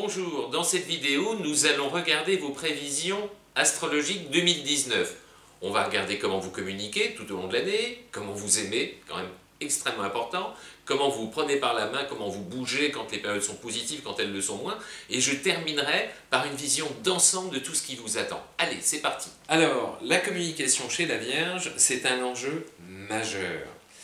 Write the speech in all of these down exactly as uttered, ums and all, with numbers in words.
Bonjour, dans cette vidéo, nous allons regarder vos prévisions astrologiques deux mille dix-neuf. On va regarder comment vous communiquez tout au long de l'année, comment vous aimez, quand même extrêmement important, comment vous vous prenez par la main, comment vous bougez quand les périodes sont positives, quand elles le sont moins, et je terminerai par une vision d'ensemble de tout ce qui vous attend. Allez, c'est parti. Alors, la communication chez la Vierge, c'est un enjeu majeur.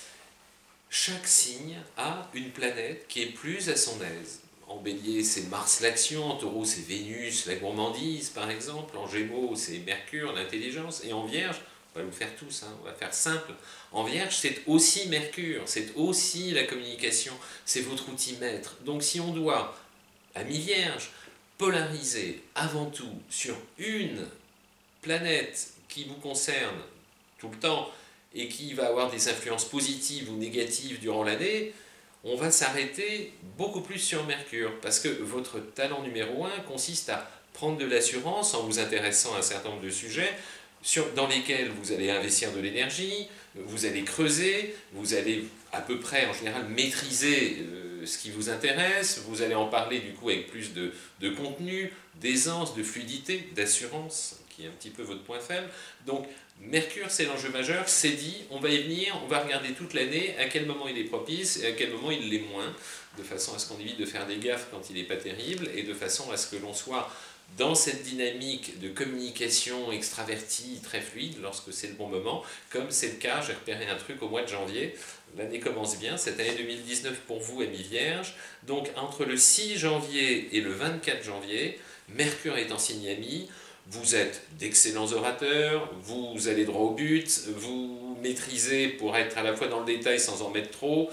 Chaque signe a une planète qui est plus à son aise. En Bélier, c'est Mars l'action, en Taureau, c'est Vénus, la gourmandise, par exemple. En Gémeaux, c'est Mercure, l'intelligence. Et en Vierge, on va vous faire tous, hein, on va faire simple. En Vierge, c'est aussi Mercure, c'est aussi la communication, c'est votre outil maître. Donc si on doit, à mi-Vierge, polariser avant tout sur une planète qui vous concerne tout le temps et qui va avoir des influences positives ou négatives durant l'année, on va s'arrêter beaucoup plus sur Mercure, parce que votre talent numéro un consiste à prendre de l'assurance en vous intéressant à un certain nombre de sujets sur, dans lesquels vous allez investir de l'énergie, vous allez creuser, vous allez à peu près en général maîtriser euh, ce qui vous intéresse, vous allez en parler du coup avec plus de, de contenu, d'aisance, de fluidité, d'assurance, qui est un petit peu votre point faible. Donc Mercure, c'est l'enjeu majeur, c'est dit, on va y venir, on va regarder toute l'année à quel moment il est propice et à quel moment il l'est moins, de façon à ce qu'on évite de faire des gaffes quand il n'est pas terrible, et de façon à ce que l'on soit dans cette dynamique de communication extravertie, très fluide, lorsque c'est le bon moment, comme c'est le cas, j'ai repéré un truc au mois de janvier, l'année commence bien, cette année deux mille dix-neuf pour vous, amis Vierge, donc entre le six janvier et le vingt-quatre janvier, Mercure est en signe ami. Vous êtes d'excellents orateurs, vous allez droit au but, vous maîtrisez pour être à la fois dans le détail sans en mettre trop,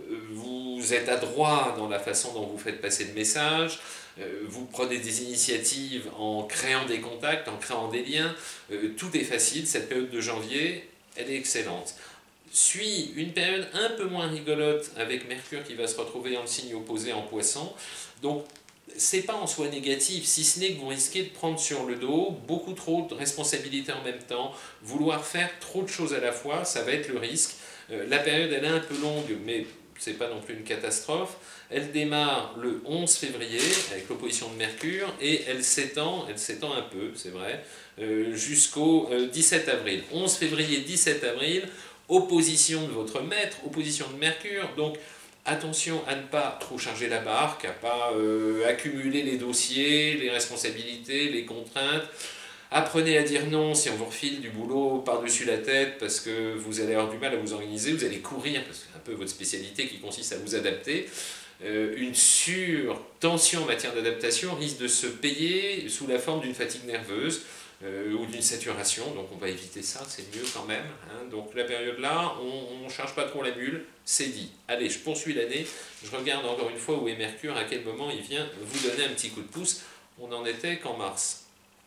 vous êtes adroit dans la façon dont vous faites passer le message, vous prenez des initiatives en créant des contacts, en créant des liens, tout est facile, cette période de janvier, elle est excellente. Suit une période un peu moins rigolote avec Mercure qui va se retrouver en signe opposé en Poisson, donc c'est pas en soi négatif, si ce n'est que vous risquez de prendre sur le dos beaucoup trop de responsabilités en même temps, vouloir faire trop de choses à la fois, ça va être le risque. Euh, la période elle est un peu longue, mais c'est pas non plus une catastrophe. Elle démarre le onze février avec l'opposition de Mercure et elle s'étend, elle s'étend un peu, c'est vrai, euh, jusqu'au euh, dix-sept avril. onze février, dix-sept avril, opposition de votre maître, opposition de Mercure, donc attention à ne pas trop charger la barque, à ne pas euh, accumuler les dossiers, les responsabilités, les contraintes. Apprenez à dire non si on vous refile du boulot par-dessus la tête parce que vous allez avoir du mal à vous organiser, vous allez courir, parce que c'est un peu votre spécialité qui consiste à vous adapter. Euh, une surtension en matière d'adaptation risque de se payer sous la forme d'une fatigue nerveuse, Euh, ou d'une saturation, donc on va éviter ça, c'est mieux quand même. Hein. Donc la période là, on ne charge pas trop la bulle, c'est dit. Allez, je poursuis l'année, je regarde encore une fois où est Mercure, à quel moment il vient vous donner un petit coup de pouce. On en était qu'en mars.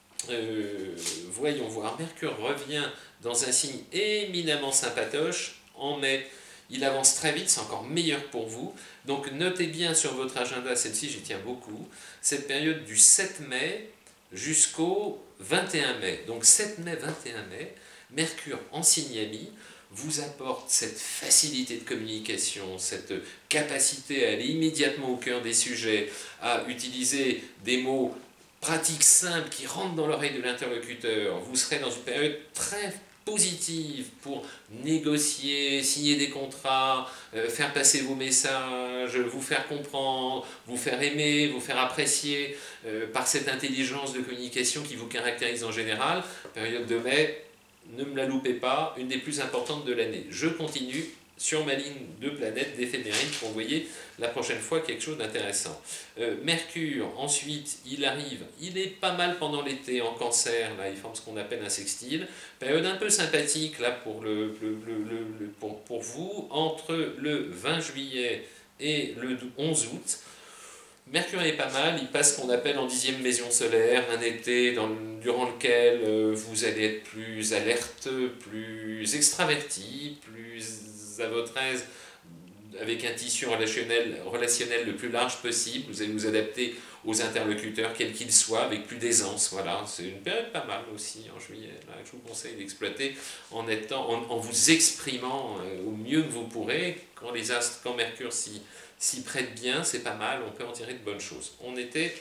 Euh, voyons voir, Mercure revient dans un signe éminemment sympatoche en mai. Il avance très vite, c'est encore meilleur pour vous. Donc notez bien sur votre agenda, celle-ci j'y tiens beaucoup, cette période du sept mai jusqu'au vingt et un mai. Donc sept mai, vingt et un mai, Mercure en signe ami vous apporte cette facilité de communication, cette capacité à aller immédiatement au cœur des sujets, à utiliser des mots pratiques simples qui rentrent dans l'oreille de l'interlocuteur. Vous serez dans une période très positive pour négocier, signer des contrats, euh, faire passer vos messages, vous faire comprendre, vous faire aimer, vous faire apprécier euh, par cette intelligence de communication qui vous caractérise en général. Période de mai, ne me la loupez pas, une des plus importantes de l'année. Je continue sur ma ligne de planètes d'éphéméride pour envoyer la prochaine fois quelque chose d'intéressant. Euh, Mercure, ensuite, il arrive, il est pas mal pendant l'été en Cancer, là, il forme ce qu'on appelle un sextile, période un peu sympathique là pour, le, le, le, le, pour, pour vous, entre le vingt juillet et le onze août. Mercure est pas mal, il passe ce qu'on appelle en dixième maison solaire, un été dans le, durant lequel euh, vous allez être plus alerte, plus extraverti, plus à votre aise, avec un tissu relationnel, relationnel le plus large possible. Vous allez vous adapter aux interlocuteurs, quels qu'ils soient, avec plus d'aisance. Voilà, c'est une période pas mal aussi en juillet, là, que je vous conseille d'exploiter en, étant, en, en vous exprimant euh, au mieux que vous pourrez. Quand les astres, quand Mercure s'y, s'y prête bien, c'est pas mal, on peut en tirer de bonnes choses. On était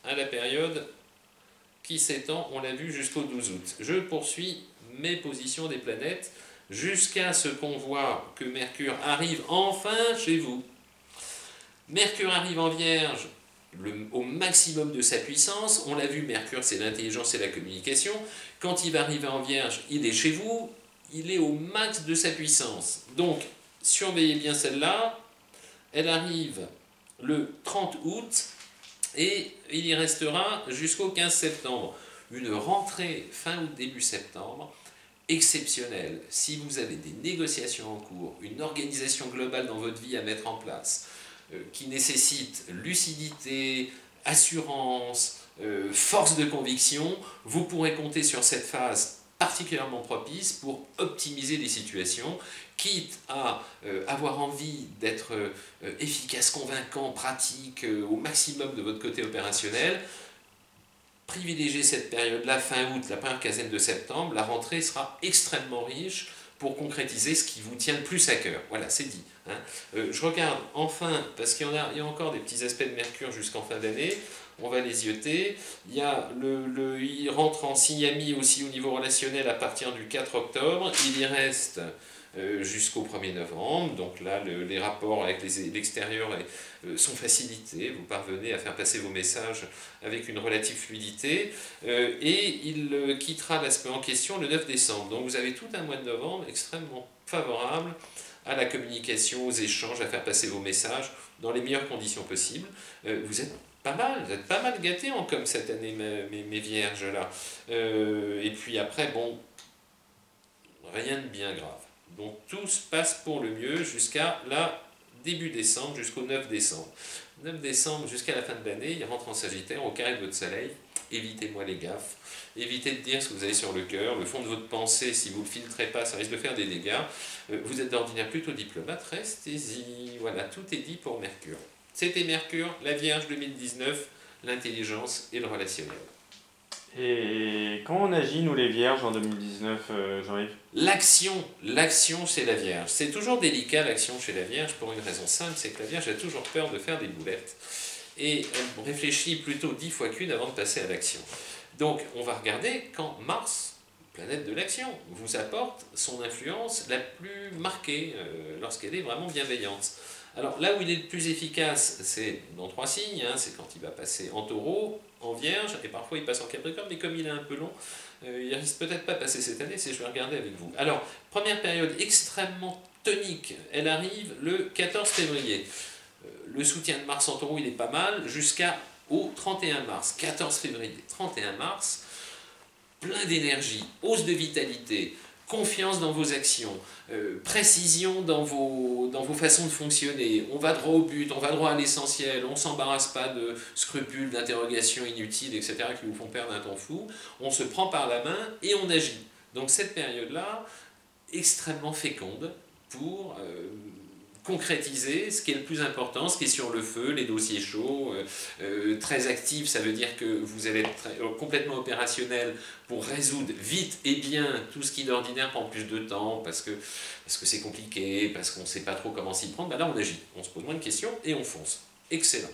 à la période qui s'étend, on l'a vu, jusqu'au douze août. Je poursuis mes positions des planètes jusqu'à ce qu'on voit que Mercure arrive enfin chez vous. Mercure arrive en Vierge le, au maximum de sa puissance. On l'a vu, Mercure, c'est l'intelligence et la communication. Quand il va arriver en Vierge, il est chez vous, il est au max de sa puissance. Donc, surveillez bien celle-là. Elle arrive le trente août et il y restera jusqu'au quinze septembre. Une rentrée fin août, début septembre, exceptionnelle. Si vous avez des négociations en cours, une organisation globale dans votre vie à mettre en place, euh, qui nécessite lucidité, assurance, euh, force de conviction, vous pourrez compter sur cette phase particulièrement propice pour optimiser les situations, quitte à euh, avoir envie d'être euh, efficace, convaincant, pratique, euh, au maximum de votre côté opérationnel. Privilégiez cette période-là, fin août, la première quinzaine de septembre. La rentrée sera extrêmement riche pour concrétiser ce qui vous tient le plus à cœur. Voilà, c'est dit. Hein. Euh, je regarde enfin, parce qu'il y en a, il y a encore des petits aspects de Mercure jusqu'en fin d'année, on va les zioter. Il, y a le, le, il rentre en signe ami aussi au niveau relationnel à partir du quatre octobre. Il y reste euh, jusqu'au premier novembre. Donc là, le, les rapports avec l'extérieur euh, sont facilités. Vous parvenez à faire passer vos messages avec une relative fluidité. Euh, et il euh, quittera l'aspect en question le neuf décembre. Donc vous avez tout un mois de novembre extrêmement favorable à la communication, aux échanges, à faire passer vos messages dans les meilleures conditions possibles. Euh, vous êtes pas mal, vous êtes pas mal gâtés en comme cette année, mes, mes, mes vierges là. Euh, et puis après, bon, rien de bien grave. Donc tout se passe pour le mieux jusqu'à la début décembre, jusqu'au neuf décembre. neuf décembre, jusqu'à la fin de l'année, il rentre en Sagittaire, au carré de votre soleil. Évitez-moi les gaffes. Évitez de dire ce que vous avez sur le cœur. Le fond de votre pensée, si vous ne le filtrez pas, ça risque de faire des dégâts. Euh, vous êtes d'ordinaire plutôt diplomate, restez-y. Voilà, tout est dit pour Mercure. C'était Mercure, la Vierge deux mille dix-neuf, l'intelligence et le relationnel. Et comment on agit, nous les Vierges, en deux mille dix-neuf, euh, Jean-Yves? L'action, l'action chez la Vierge. C'est toujours délicat l'action chez la Vierge pour une raison simple, c'est que la Vierge a toujours peur de faire des boulettes. Et elle réfléchit plutôt dix fois qu'une avant de passer à l'action. Donc on va regarder quand Mars, planète de l'action, vous apporte son influence la plus marquée, euh, lorsqu'elle est vraiment bienveillante. Alors là où il est le plus efficace, c'est dans trois signes, hein, c'est quand il va passer en Taureau, en Vierge, et parfois il passe en Capricorne, mais comme il est un peu long, euh, il risque peut-être pas de passer cette année, c'est je vais regarder avec vous. Alors, première période extrêmement tonique, elle arrive le quatorze février. Euh, le soutien de Mars en Taureau, il est pas mal, jusqu'au trente et un mars. quatorze février, trente et un mars, plein d'énergie, hausse de vitalité, confiance dans vos actions, euh, précision dans vos, dans vos façons de fonctionner. On va droit au but, on va droit à l'essentiel, on ne s'embarrasse pas de scrupules, d'interrogations inutiles, et cetera qui vous font perdre un temps fou. On se prend par la main et on agit. Donc cette période-là, extrêmement féconde pour euh, concrétiser ce qui est le plus important, ce qui est sur le feu, les dossiers chauds, euh, euh, très actifs, ça veut dire que vous allez être très, euh, complètement opérationnel pour résoudre vite et bien tout ce qui d'ordinaire prend plus de temps, parce que parce que c'est compliqué, parce qu'on ne sait pas trop comment s'y prendre. Ben là on agit, on se pose moins de questions et on fonce. Excellent.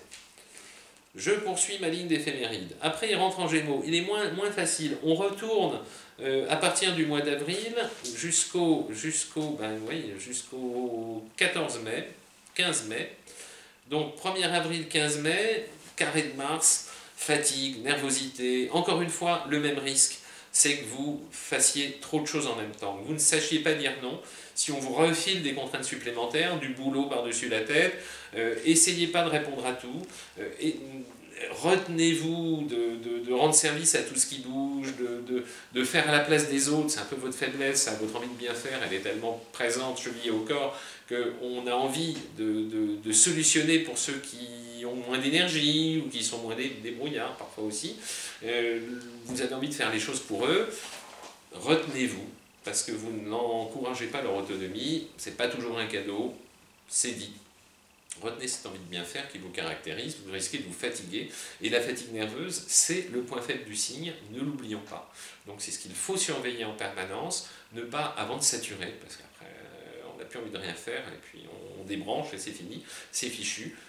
Je poursuis ma ligne d'éphéméride. Après il rentre en Gémeaux, il est moins, moins facile. On retourne euh, à partir du mois d'avril jusqu'au jusqu'au ben oui, jusqu'au quatorze mai, quinze mai. Donc premier avril, quinze mai, carré de Mars, fatigue, nervosité. Encore une fois, le même risque, c'est que vous fassiez trop de choses en même temps. Vous ne sachiez pas dire non. Si on vous refile des contraintes supplémentaires, du boulot par-dessus la tête, euh, essayez pas de répondre à tout. Euh, et, retenez-vous de, de, de rendre service à tout ce qui bouge, de, de, de faire à la place des autres, c'est un peu votre faiblesse, ça, votre envie de bien faire, elle est tellement présente, chevillée au corps, qu'on a envie de, de, de solutionner pour ceux qui ont moins d'énergie ou qui sont moins débrouillards parfois aussi. Euh, vous avez envie de faire les choses pour eux, retenez-vous, parce que vous n'encouragez pas leur autonomie, c'est pas toujours un cadeau, c'est dit. Retenez cette envie de bien faire qui vous caractérise, vous risquez de vous fatiguer. Et la fatigue nerveuse, c'est le point faible du signe, ne l'oublions pas. Donc c'est ce qu'il faut surveiller en permanence, ne pas avant de saturer, parce qu'après on n'a plus envie de rien faire, et puis on débranche et c'est fini, c'est fichu.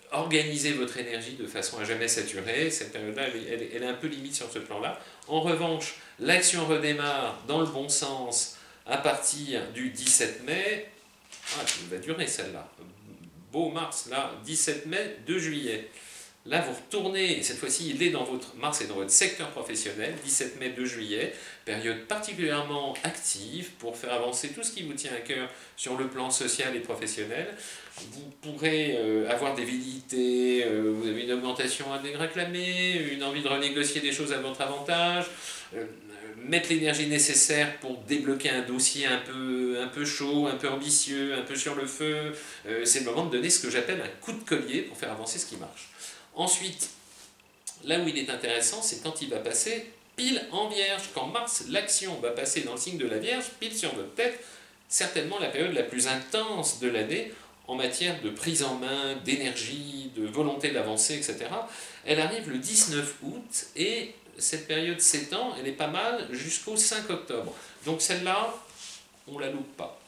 organisez votre énergie de façon à jamais saturer. Cette période-là, elle, elle, elle est un peu limite sur ce plan-là. En revanche, l'action redémarre dans le bon sens à partir du dix-sept mai. Ah, ça va durer celle-là. Beau Mars, là, dix-sept mai, deux juillet. Là, vous retournez, cette fois-ci, il est dans votre, Mars est dans votre secteur professionnel, dix-sept mai, deux juillet, période particulièrement active pour faire avancer tout ce qui vous tient à cœur sur le plan social et professionnel. Vous pourrez euh, avoir des velléités, euh, vous avez une augmentation à réclamer, une envie de renégocier des choses à votre avantage, euh, mettre l'énergie nécessaire pour débloquer un dossier un peu, un peu chaud, un peu ambitieux, un peu sur le feu. Euh, c'est le moment de donner ce que j'appelle un coup de collier pour faire avancer ce qui marche. Ensuite, là où il est intéressant, c'est quand il va passer pile en Vierge. Quand Mars, l'action, va passer dans le signe de la Vierge, pile sur votre tête, certainement la période la plus intense de l'année en matière de prise en main, d'énergie, de volonté d'avancer, et cetera. Elle arrive le dix-neuf août et cette période s'étend, elle est pas mal, jusqu'au cinq octobre. Donc celle-là, on ne la loupe pas.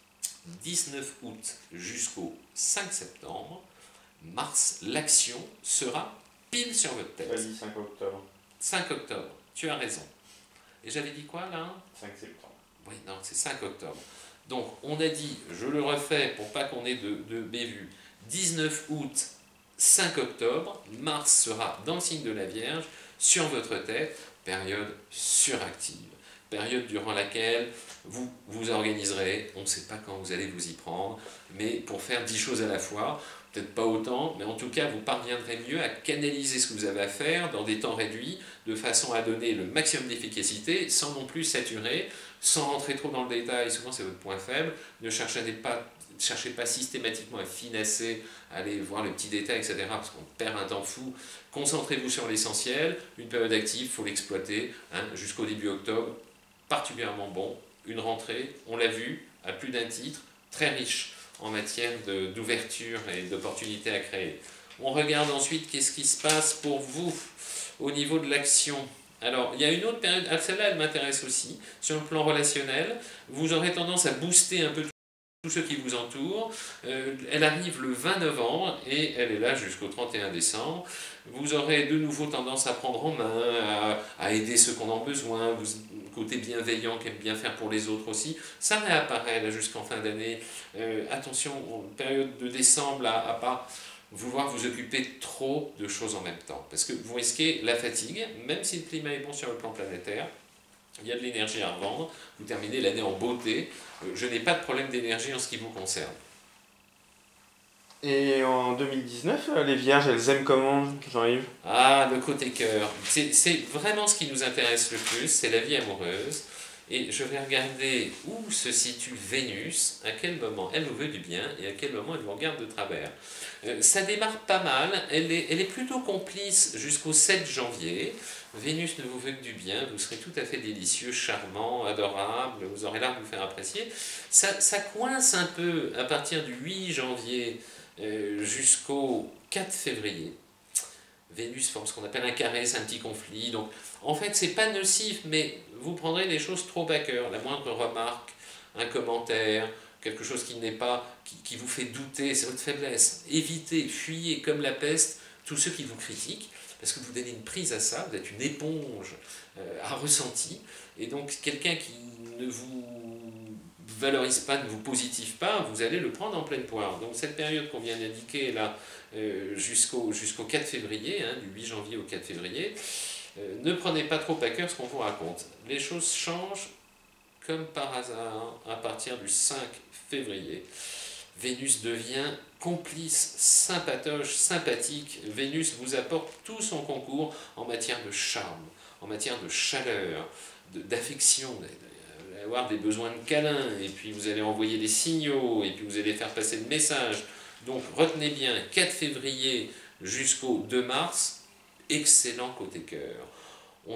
dix-neuf août jusqu'au cinq septembre, Mars, l'action, sera pile sur votre tête. Tu as dit cinq octobre. cinq octobre, tu as raison. Et j'avais dit quoi là? cinq septembre. Oui, non, c'est cinq octobre. Donc, on a dit, je le refais pour pas qu'on ait de, de bévue, dix-neuf août, cinq octobre, Mars sera dans le signe de la Vierge, sur votre tête, période suractive. Période durant laquelle vous vous organiserez, on ne sait pas quand vous allez vous y prendre, mais pour faire dix choses à la fois, peut-être pas autant, mais en tout cas, vous parviendrez mieux à canaliser ce que vous avez à faire dans des temps réduits, de façon à donner le maximum d'efficacité, sans non plus saturer, sans rentrer trop dans le détail, souvent c'est votre point faible, ne cherchez pas, cherchez pas systématiquement à finasser, à aller voir les petits détails, et cetera, parce qu'on perd un temps fou. Concentrez-vous sur l'essentiel, une période active, il faut l'exploiter, hein, jusqu'au début octobre, particulièrement bon, une rentrée, on l'a vu, à plus d'un titre, très riche en matière d'ouverture et d'opportunités à créer. On regarde ensuite qu'est-ce qui se passe pour vous au niveau de l'action. Alors, il y a une autre période, celle-là elle m'intéresse aussi, sur le plan relationnel, vous aurez tendance à booster un peu tous ceux qui vous entourent. Euh, elle arrive le vingt novembre et elle est là jusqu'au trente et un décembre. Vous aurez de nouveau tendance à prendre en main, à, à aider ceux qui en ont besoin, vous, côté bienveillant qui aime bien faire pour les autres aussi. Ça réapparaît là jusqu'en fin d'année. Euh, attention, période de décembre, à, à pas vouloir vous occuper trop de choses en même temps. Parce que vous risquez la fatigue, même si le climat est bon sur le plan planétaire. Il y a de l'énergie à revendre, vous terminez l'année en beauté. Je n'ai pas de problème d'énergie en ce qui vous concerne. Et en deux mille dix-neuf, les Vierges, elles aiment comment, Jean-Yves? Ah, le côté cœur. C'est vraiment ce qui nous intéresse le plus, c'est la vie amoureuse. Et je vais regarder où se situe Vénus, à quel moment elle vous veut du bien et à quel moment elle vous regarde de travers. Euh, ça démarre pas mal, elle est, elle est plutôt complice jusqu'au sept janvier. Vénus ne vous veut que du bien, vous serez tout à fait délicieux, charmant, adorable, vous aurez l'art de vous faire apprécier. Ça, ça coince un peu à partir du huit janvier euh, jusqu'au quatre février. Vénus forme ce qu'on appelle un carré, c'est un petit conflit. Donc, en fait, c'est pas nocif, mais vous prendrez les choses trop à cœur. La moindre remarque, un commentaire, quelque chose qui n'est pas, qui, qui vous fait douter, c'est votre faiblesse. Évitez, fuyez comme la peste tous ceux qui vous critiquent, parce que vous donnez une prise à ça, vous êtes une éponge euh, à ressenti, et donc quelqu'un qui ne vous valorise pas, ne vous positive pas, vous allez le prendre en pleine poire. Donc cette période qu'on vient d'indiquer là, euh, jusqu'au jusqu'au quatre février, hein, du huit janvier au quatre février, euh, ne prenez pas trop à cœur ce qu'on vous raconte. Les choses changent comme par hasard à partir du cinq février. Vénus devient complice, sympatoche, sympathique. Vénus vous apporte tout son concours en matière de charme, en matière de chaleur, d'affection. Vous allez avoir des besoins de câlin, et puis vous allez envoyer des signaux, et puis vous allez faire passer le message. Donc retenez bien, quatre février jusqu'au deux mars, excellent côté cœur. On,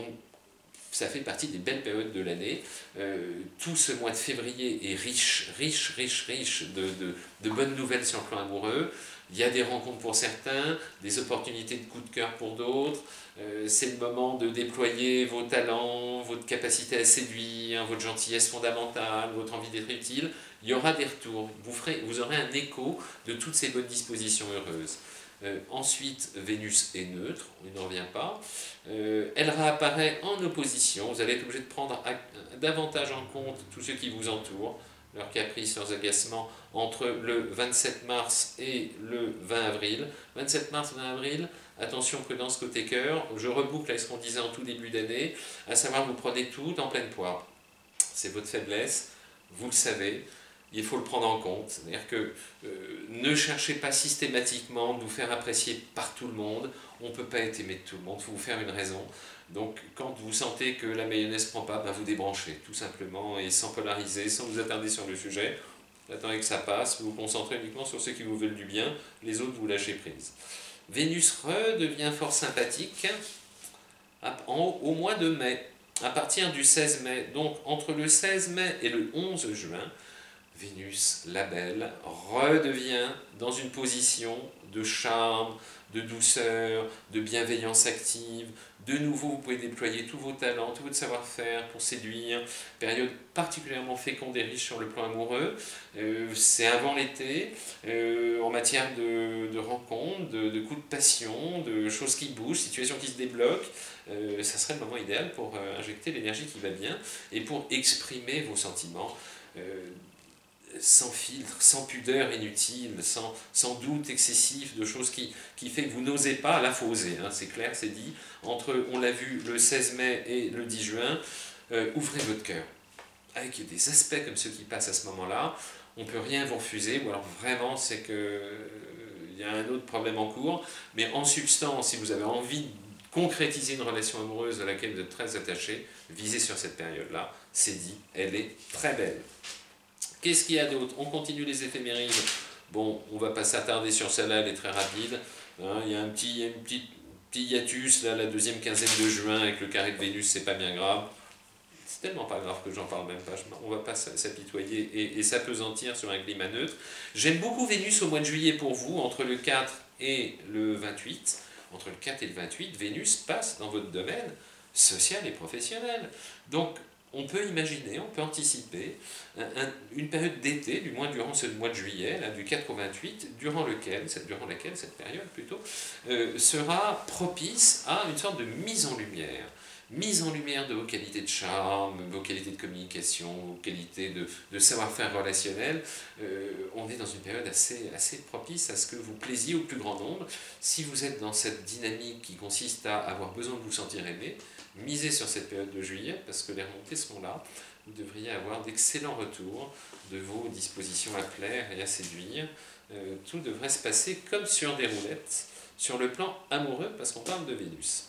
ça fait partie des belles périodes de l'année. Euh, tout ce mois de février est riche, riche, riche, riche de, de, de bonnes nouvelles sur le plan amoureux. Il y a des rencontres pour certains, des opportunités de coup de cœur pour d'autres. Euh, c'est le moment de déployer vos talents, votre capacité à séduire, votre gentillesse fondamentale, votre envie d'être utile. Il y aura des retours. Vous, ferez, vous aurez un écho de toutes ces bonnes dispositions heureuses. Euh, ensuite, Vénus est neutre, on n'y revient pas. Euh, elle réapparaît en opposition. Vous allez être obligé de prendre davantage en compte tous ceux qui vous entourent, leurs caprices, leurs agacements, entre le vingt-sept mars et le vingt avril. vingt-sept mars, vingt avril, attention, prudence côté cœur. Je reboucle avec ce qu'on disait en tout début d'année, à savoir vous prenez tout en pleine poire. C'est votre faiblesse, vous le savez. Il faut le prendre en compte, c'est-à-dire que euh, ne cherchez pas systématiquement de vous faire apprécier par tout le monde, on ne peut pas être aimé de tout le monde, il faut vous faire une raison. Donc quand vous sentez que la mayonnaise ne prend pas, ben vous débranchez tout simplement et sans polariser, sans vous attarder sur le sujet, vous attendez que ça passe, vous vous concentrez uniquement sur ceux qui vous veulent du bien, les autres vous lâchez prise. Vénus redevient fort sympathique en, au mois de mai, à partir du seize mai, donc entre le seize mai et le onze juin, Vénus, la belle, redevient dans une position de charme, de douceur, de bienveillance active. De nouveau, vous pouvez déployer tous vos talents, tout votre savoir-faire pour séduire. Période particulièrement féconde et riche sur le plan amoureux. Euh, c'est avant l'été, euh, en matière de, de rencontres, de, de coups de passion, de choses qui bougent, situations qui se débloquent. Euh, ça serait le moment idéal pour euh, injecter l'énergie qui va bien et pour exprimer vos sentiments. Euh, sans filtre, sans pudeur inutile, sans, sans doute excessif de choses qui, qui fait que vous n'osez pas, là il faut oser, hein, c'est clair, c'est dit, entre, on l'a vu, le seize mai et le dix juin, euh, ouvrez votre cœur, avec des aspects comme ceux qui passent à ce moment-là, on ne peut rien vous refuser, ou alors vraiment c'est que euh, y a un autre problème en cours, mais en substance, si vous avez envie de concrétiser une relation amoureuse à laquelle vous êtes très attaché, visez sur cette période-là, c'est dit, elle est très belle. Qu'est-ce qu'il y a d'autre? On continue les éphémérides. Bon, on ne va pas s'attarder sur celle-là, elle est très rapide. Hein, il y a un petit, un petit, petit hiatus, là, la deuxième quinzaine de juin, avec le carré de Vénus, c'est pas bien grave. C'est tellement pas grave que j'en parle même pas. On ne va pas s'apitoyer et, et s'apesantir sur un climat neutre. J'aime beaucoup Vénus au mois de juillet pour vous, entre le quatre et le vingt-huit. Entre le quatre et le vingt-huit, Vénus passe dans votre domaine social et professionnel. Donc, on peut imaginer, on peut anticiper un, un, une période d'été, du moins durant ce mois de juillet, là, du quatre au vingt-huit, durant, lequel, cette, durant laquelle cette période plutôt, euh, sera propice à une sorte de mise en lumière. Mise en lumière de vos qualités de charme, vos qualités de communication, vos qualités de, de savoir-faire relationnel. Euh, on est dans une période assez, assez propice à ce que vous plaisiez au plus grand nombre. Si vous êtes dans cette dynamique qui consiste à avoir besoin de vous sentir aimé, misez sur cette période de juillet, parce que les remontées seront là. Vous devriez avoir d'excellents retours de vos dispositions à plaire et à séduire. Euh, tout devrait se passer comme sur des roulettes, sur le plan amoureux, parce qu'on parle de Vénus.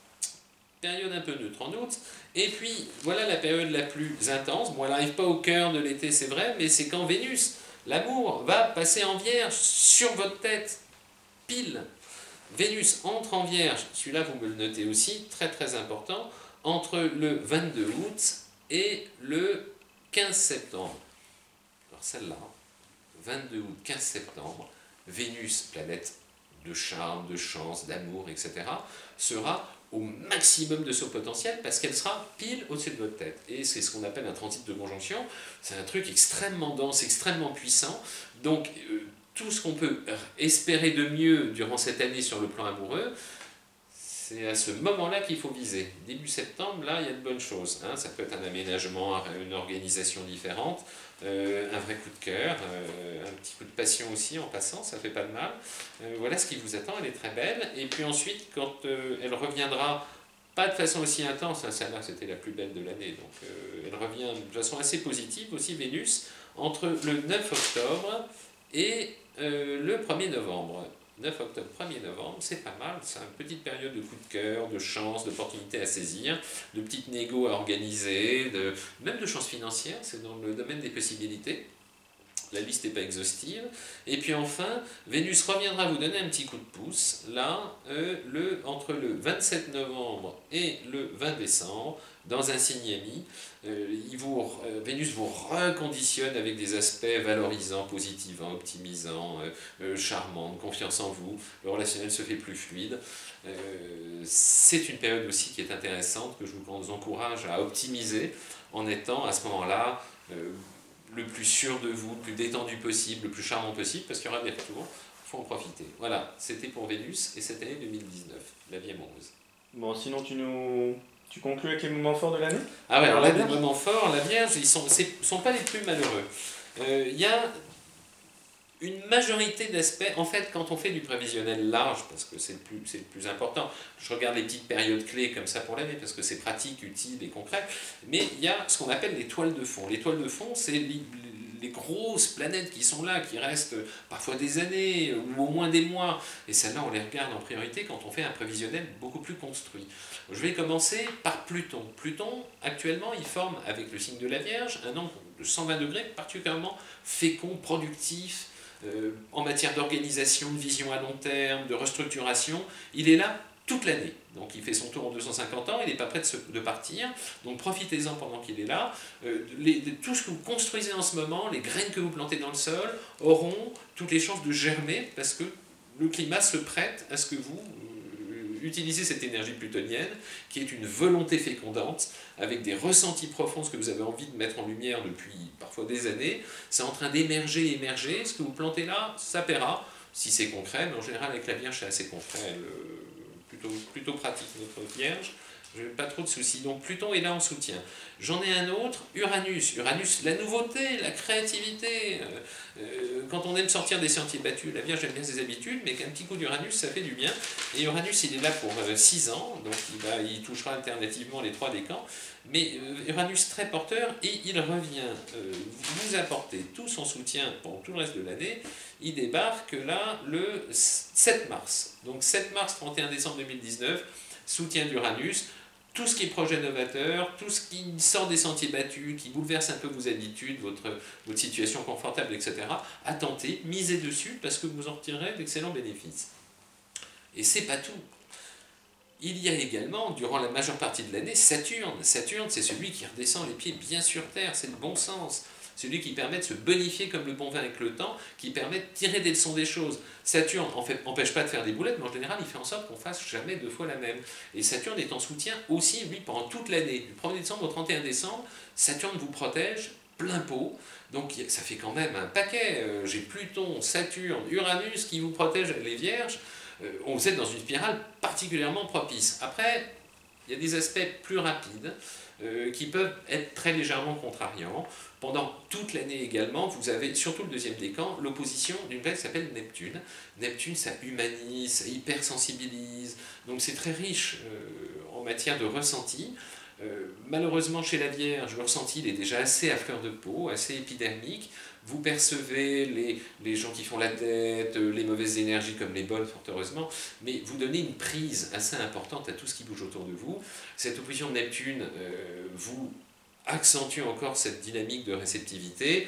Période un peu neutre en août. Et puis, voilà la période la plus intense. Bon, elle n'arrive pas au cœur de l'été, c'est vrai, mais c'est quand Vénus, l'amour, va passer en Vierge sur votre tête, pile. Vénus entre en Vierge, celui-là vous me le notez aussi, très très important, entre le vingt-deux août et le quinze septembre. Alors celle-là, vingt-deux août, quinze septembre, Vénus, planète de charme, de chance, d'amour, et cetera, sera au maximum de son potentiel parce qu'elle sera pile au-dessus de votre tête. Et c'est ce qu'on appelle un transit de conjonction. C'est un truc extrêmement dense, extrêmement puissant. Donc, euh, tout ce qu'on peut espérer de mieux durant cette année sur le plan amoureux, c'est à ce moment-là qu'il faut viser. Début septembre, là, il y a de bonnes choses. Hein. Ça peut être un aménagement, une organisation différente, euh, un vrai coup de cœur, euh, un petit coup de passion aussi en passant, ça fait pas de mal. Euh, voilà ce qui vous attend, elle est très belle. Et puis ensuite, quand euh, elle reviendra, pas de façon aussi intense, hein, celle-là c'était la plus belle de l'année, donc euh, elle revient de façon assez positive aussi, Vénus, entre le neuf octobre et euh, le premier novembre. neuf octobre, premier novembre, c'est pas mal, c'est une petite période de coup de cœur, de chance, d'opportunités à saisir, de petites négos à organiser, de, même de chances financières, c'est dans le domaine des possibilités. La liste n'est pas exhaustive. Et puis enfin, Vénus reviendra vous donner un petit coup de pouce, là, euh, le, entre le vingt-sept novembre et le vingt décembre, dans un signe ami. Euh, il vous, euh, Vénus vous reconditionne avec des aspects valorisants, positivants, optimisants, euh, euh, charmants, confiance en vous. Le relationnel se fait plus fluide. Euh, c'est une période aussi qui est intéressante, que je vous encourage à optimiser en étant à ce moment-là euh, le plus sûr de vous, le plus détendu possible, le plus charmant possible, parce qu'il y aura des retours. faut en profiter. Voilà, c'était pour Vénus et cette année deux mille dix-neuf, la vie amoureuse. Bon, sinon tu nous... Tu conclus avec les moments forts de l'année? Ah ouais, alors la là, les Vierge moments forts, la Vierge, ils ne sont, c'est- sont pas les plus malheureux. Euh, Il y a une majorité d'aspects, en fait, quand on fait du prévisionnel large, parce que c'est le plus, c'est le plus important, je regarde les petites périodes clés comme ça pour l'année, parce que c'est pratique, utile et concret, mais il y a ce qu'on appelle les toiles de fond. Les toiles de fond, c'est les, les grosses planètes qui sont là, qui restent parfois des années, ou au moins des mois, et celles-là, on les regarde en priorité quand on fait un prévisionnel beaucoup plus construit. Je vais commencer par Pluton. Pluton, actuellement, il forme, avec le signe de la Vierge, un angle de cent vingt degrés particulièrement fécond, productif, euh, en matière d'organisation, de vision à long terme, de restructuration. Il est là toute l'année. Donc il fait son tour en deux cent cinquante ans, il n'est pas prêt de, se, de partir. Donc profitez-en pendant qu'il est là. Euh, les, de, tout ce que vous construisez en ce moment, les graines que vous plantez dans le sol, auront toutes les chances de germer parce que le climat se prête à ce que vous utilisez cette énergie plutonienne, qui est une volonté fécondante, avec des ressentis profonds, ce que vous avez envie de mettre en lumière depuis parfois des années. C'est en train d'émerger, émerger. Ce que vous plantez là, ça paiera, si c'est concret, mais en général avec la Vierge, c'est assez concret, elle, plutôt, plutôt pratique, notre Vierge. Je n'ai pas trop de soucis. Donc Pluton est là en soutien. J'en ai un autre, Uranus. Uranus, la nouveauté, la créativité. Euh, euh, quand on aime sortir des sentiers battus, la Vierge aime bien ses habitudes, mais qu'un petit coup d'Uranus, ça fait du bien. Et Uranus, il est là pour euh, six ans, donc il, va, il touchera alternativement les trois décans. Mais euh, Uranus très porteur, et il revient euh, vous apporter tout son soutien pendant tout le reste de l'année. Il débarque là le sept mars. Donc sept mars, trente et un décembre deux mille dix-neuf, soutien d'Uranus. Tout ce qui est projet novateur, tout ce qui sort des sentiers battus, qui bouleverse un peu vos habitudes, votre, votre situation confortable, et cetera, à tenter, misez dessus, parce que vous en retirerez d'excellents bénéfices. Et c'est pas tout. Il y a également, durant la majeure partie de l'année, Saturne. Saturne, c'est celui qui redescend les pieds bien sur Terre, c'est le bon sens. Celui qui permet de se bonifier comme le bon vin avec le temps, qui permet de tirer des leçons des choses. Saturne n'empêche pas de faire des boulettes, mais en général, il fait en sorte qu'on fasse jamais deux fois la même. Et Saturne est en soutien aussi, lui, pendant toute l'année. Du premier décembre au trente et un décembre, Saturne vous protège plein pot. Donc ça fait quand même un paquet. J'ai Pluton, Saturne, Uranus qui vous protègent les Vierges. Vous êtes dans une spirale particulièrement propice. Après, il y a des aspects plus rapides euh, qui peuvent être très légèrement contrariants. Pendant toute l'année également, vous avez, surtout le deuxième décan, l'opposition d'une planète qui s'appelle Neptune. Neptune, ça humanise, ça hypersensibilise, donc c'est très riche euh, en matière de ressenti. Euh, malheureusement, chez la Vierge, le ressenti il est déjà assez à fleur de peau, assez épidermique. Vous percevez les, les gens qui font la tête, les mauvaises énergies comme les bonnes, fort heureusement, mais vous donnez une prise assez importante à tout ce qui bouge autour de vous. Cette opposition de Neptune euh, vous accentue encore cette dynamique de réceptivité.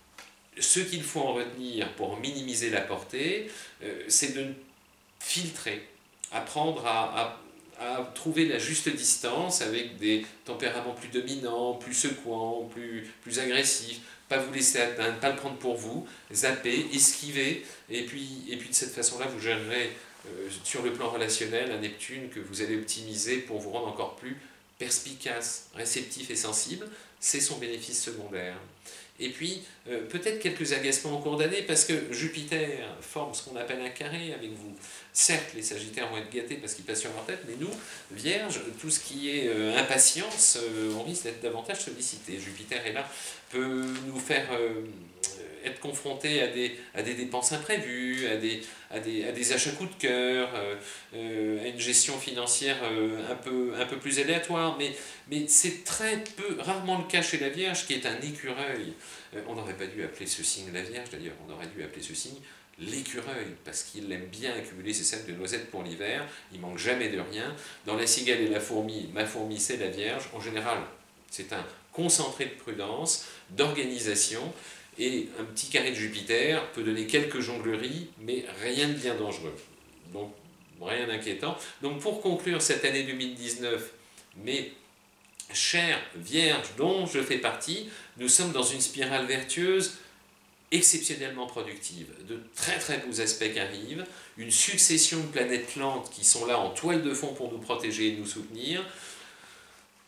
Ce qu'il faut en retenir pour minimiser la portée, euh, c'est de filtrer, apprendre à, à à trouver la juste distance avec des tempéraments plus dominants, plus secouants, plus, plus agressifs, pas vous laisser atteindre, pas le prendre pour vous, zapper, esquiver, et puis, et puis de cette façon-là, vous gérerez euh, sur le plan relationnel un Neptune que vous allez optimiser pour vous rendre encore plus perspicace, réceptif et sensible. C'est son bénéfice secondaire. Et puis, euh, peut-être quelques agacements en cours d'année, parce que Jupiter forme ce qu'on appelle un carré avec vous. Certes, les Sagittaires vont être gâtés parce qu'ils passent sur leur tête, mais nous, Vierge, tout ce qui est euh, impatience, euh, on risque d'être davantage sollicité. Jupiter est là, peut nous faire euh, être confrontés à des, à des dépenses imprévues, à des, à des, à des achats coup de cœur, euh, euh, à une gestion financière euh, un, peu, un peu plus aléatoire. Mais, mais c'est très peu, rarement le cas chez la Vierge, qui est un écureuil. Euh, on n'aurait pas dû appeler ce signe la Vierge, d'ailleurs, on aurait dû appeler ce signe l'écureuil, parce qu'il aime bien accumuler ses sacs de noisettes pour l'hiver, il manque jamais de rien. Dans la cigale et la fourmi, ma fourmi c'est la Vierge, en général c'est un concentré de prudence, d'organisation, et un petit carré de Jupiter peut donner quelques jongleries, mais rien de bien dangereux. Donc rien d'inquiétant. Donc pour conclure cette année deux mille dix-neuf, mes chères Vierges dont je fais partie, nous sommes dans une spirale vertueuse exceptionnellement productive, de très très beaux aspects qui arrivent, une succession de planètes lentes qui sont là en toile de fond pour nous protéger et nous soutenir.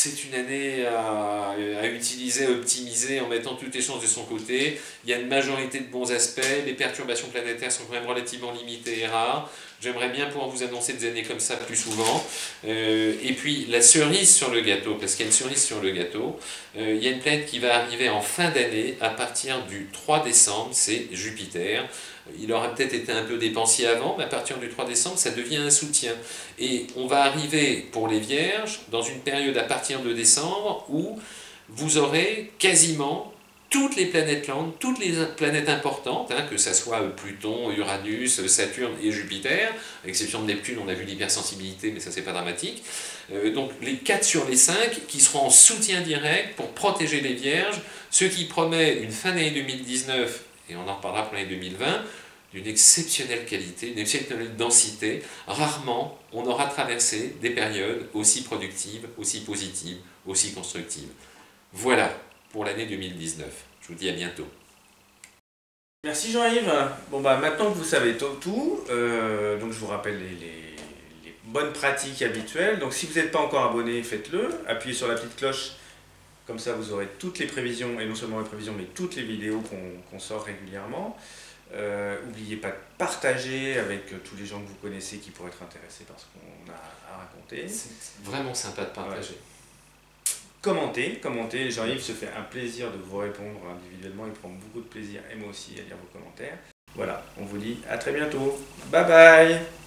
c'est une année à, à utiliser, à optimiser en mettant toutes les chances de son côté. Il y a une majorité de bons aspects, les perturbations planétaires sont quand même relativement limitées et rares. J'aimerais bien pouvoir vous annoncer des années comme ça plus souvent. Euh, et puis la cerise sur le gâteau, parce qu'il y a une cerise sur le gâteau, euh, il y a une planète qui va arriver en fin d'année à partir du trois décembre, c'est Jupiter. Il aura peut-être été un peu dépensier avant, mais à partir du trois décembre, ça devient un soutien. Et on va arriver pour les Vierges dans une période à partir de décembre où vous aurez quasiment toutes les planètes lentes, toutes les planètes importantes, hein, que ce soit Pluton, Uranus, Saturne et Jupiter, à l'exception de Neptune, on a vu l'hypersensibilité, mais ça c'est pas dramatique. Euh, donc les quatre sur les cinq qui seront en soutien direct pour protéger les Vierges, ce qui promet une fin d'année deux mille dix-neuf, et on en reparlera pour l'année deux mille vingt, d'une exceptionnelle qualité, d'une exceptionnelle densité. Rarement on aura traversé des périodes aussi productives, aussi positives, aussi constructives. Voilà pour l'année deux mille dix-neuf. Je vous dis à bientôt. Merci Jean-Yves. Bon bah maintenant que vous savez tout, tout euh, donc je vous rappelle les, les, les bonnes pratiques habituelles. Donc si vous n'êtes pas encore abonné, faites-le. Appuyez sur la petite cloche, comme ça vous aurez toutes les prévisions, et non seulement les prévisions, mais toutes les vidéos qu'on qu'on sort régulièrement. N'oubliez euh, pas de partager avec euh, tous les gens que vous connaissez qui pourraient être intéressés par ce qu'on a à raconter. C'est vraiment sympa de partager. Ouais. Commentez, commentez. Jean-Yves se fait un plaisir de vous répondre individuellement. Il prend beaucoup de plaisir, et moi aussi, à lire vos commentaires. Voilà, on vous dit à très bientôt. Bye bye.